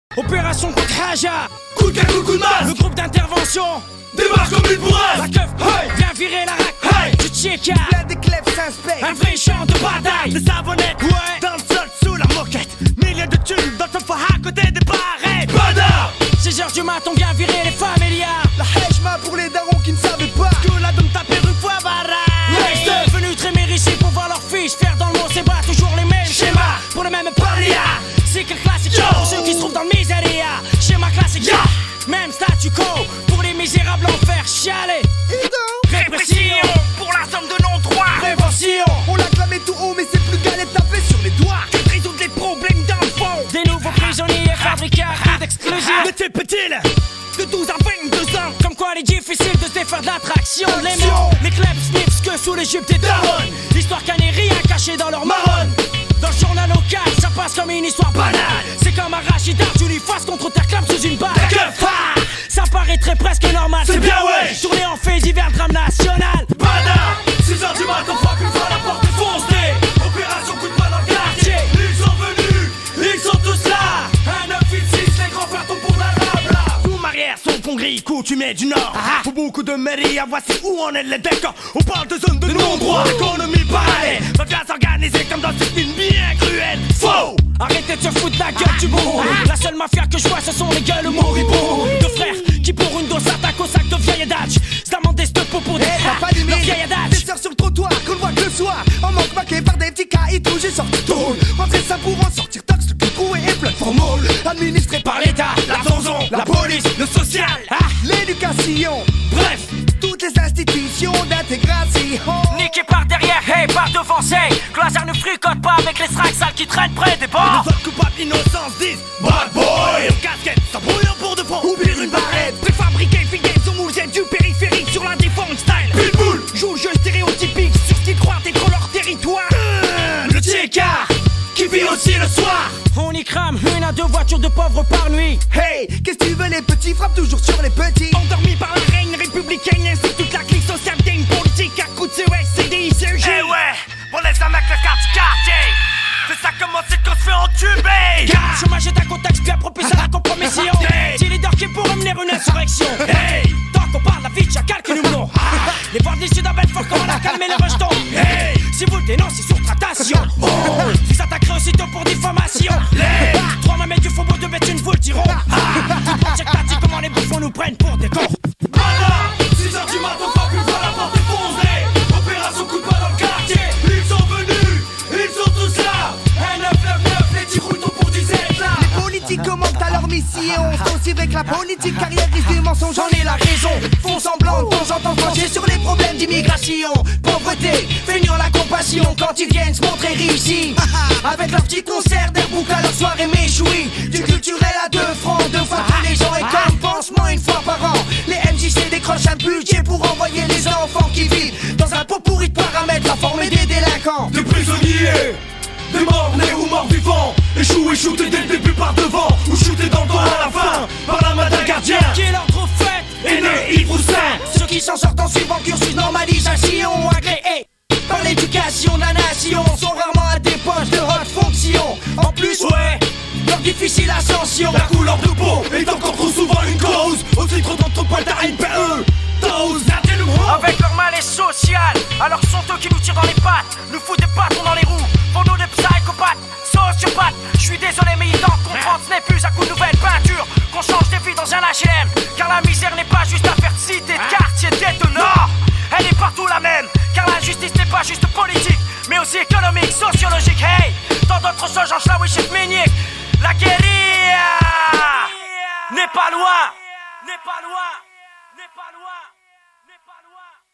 Opération coup de Haja, coup de cagoule, coup de masse. le groupe d'intervention démarche comme une bourrade. La keuf, hey, viens virer la rack, hey, du tchéka. Plein de clefs s'inspectent. Un vrai champ de bataille, Des savonnettes, ouais. dans le sol sous la moquette. Milliers de thunes dans le foie à côté des barrettes. Bada. 6h du mat, on vient virer les familias. La hejma pour les darons qui ne savaient pas que la donne taper une fois Les barrette. deux venus trémer ici pour voir leurs fiches faire dans le mot, c'est pas toujours les mêmes schémas pour le même paria. Cycle classique pour ceux qui se trouvent dans le miséria. Schéma classique, Yeah. même statu quo pour les misérables en faire chialer. Répression pour la somme de non-droit. Prévention, On l'a clamé tout haut mais c'est plus galère de taper sur les doigts que de résoudre les problèmes d'enfants. des nouveaux prisonniers fabriqués à coups d'exclusifs. Le type est-il de 12 à 22 ans. Comme quoi il est difficile de se défaire de l'attraction. Les mots, les clubs snips que sous les jupes des darons. L'histoire qu'un n'est rien caché dans leur marronne. Dans le journal local, ça passe comme une histoire banale. C'est comme un rachidar, tu lui fasses contre ta clame sous une balle. Ah, ça paraîtrait presque normal. C'est bien, ouais. Tourné en fait divers drame national. Bada. 6h du matin, fuck une fois la porte est foncée. Opération coup de poing dans le quartier. Ils sont venus, ils sont tous là. Un 986, les grands frères tombent pour l'arabe là. Tout marière sont congris, coutumiers du Nord. Pour beaucoup de mairies, voici où on est les décors. On parle de zone de non-droit, l'économie parallèle va bien s'organiser comme dans ce film bien cruel. Faux. Arrêtez de se foutre de la gueule du bon. La seule mafia que je vois, ce sont les gueules moribonds. Deux frères qui pour une dose s'attaquent au sac de vieille adage. Se demander ce pot pour des T'as pas leur limite, vieille des adage. sœurs sur le trottoir, qu'on le voit que le soir. En manque maqué par des petits caïds tout j'ai sorti tôle. Rentrer ça pour en sortir tox, le cul troué et plein de formoles. Administré par l'État, la zonzon, la police, le social, l'éducation. Bref, Toutes les institutions d'intégration. niqué par derrière, hey, par devant, c'est que Lazare ne fricote pas avec les strikes sales qui traînent près des bords. Les autres coupables innocents se disent Bad boy. en casquette, s'embrouillant pour de fond. Ou pire une barrette. Préfabriqué, figué, son mousette du périphérique sur la défense style. Pitbull. Joue le jeu stéréotypique sur ce qu'ils croient être leur territoire. Le tchéka qui vit aussi le soir. On y crame une à deux voitures de pauvres par nuit. Hey, qu'est-ce que tu veux, les petits frappent toujours sur les petits. Endormis par la reine républicaine, ainsi toute la clique sociale d'une politique à coups de CES, CDI, Eh ouais, on laisse un mec le quart du quartier. C'est ça comment c'est qu'on se fait entuber. Chômage est un contexte bien propice à la compromission. Petit leader qui pourrait mener une insurrection. Hey, Tant qu'on parle, la vie de chacal que nous menons. Les voir d'ici d'un Belfort, comment la calmer les rejetons. hey, Si vous le dénoncez sur tractation, vous attaquerez aussitôt pour diffamation. Trois mamelles du faubourg de Béthune vous le diront. Tout le check dit comment les bouffons nous prennent pour des cons. bada. 6h du matin, fuck une fois la porte est foncée. Opération coup de poing dans le quartier. Ils sont venus, ils sont tous là. Un 999, les petits routons pour 17 là. Les politiques commentent à leur mission. C'est aussi vrai que la politique carriériste du mensonge, j'en ai la raison. Font semblant de temps en temps trancher sur les problèmes d'immigration. Pauvreté, feignant la compassion quand ils viennent se montrer riches. Avec leur petit concert d'Airbook à leur soirée méchouille. Du culturel à 2 francs, 2 fois tous les gens. Et comme pansement une fois par an, les MJC décrochent un budget pour envoyer les enfants qui vivent dans un pot pourri de paramètres à former des délinquants. Des prisonniers, des morts nés ou morts vivants. Échoués, shootés dès le début par devant. Ou shootés dans le dos à la fin par la main d'un gardien. Qui est l'ordre fait? Aîné, ivre ou sain. Ceux qui s'en sortent en suivant cursus normalisation agréé par l'éducation de la nation sont rarement à des postes de haute fonction. En plus, Ouais, leur difficile ascension. La couleur de peau est encore trop souvent une cause. Aussi trop d'entreprises à NPE. Dose, avec leur malaise social, alors que sont eux qui nous tirent dans les pattes, nous foutent des bâtons dans les roues, pour nous des psychopathes, sociopathes. Je suis désolé mais il est temps de comprendre, ce n'est plus à coup de nouvelles peintures qu'on change des vies dans un HLM. Car la misère n'est pas juste affaire de cité, de quartier, d'étonnant. Elle est partout la même, car la justice n'est pas juste politique, mais aussi économique, sociologique. Hey, tant d'autres choses, Jean Schlawish et Ménic. La guérilla n'est pas loin, n'est pas loin, n'est pas loin, n'est pas loin.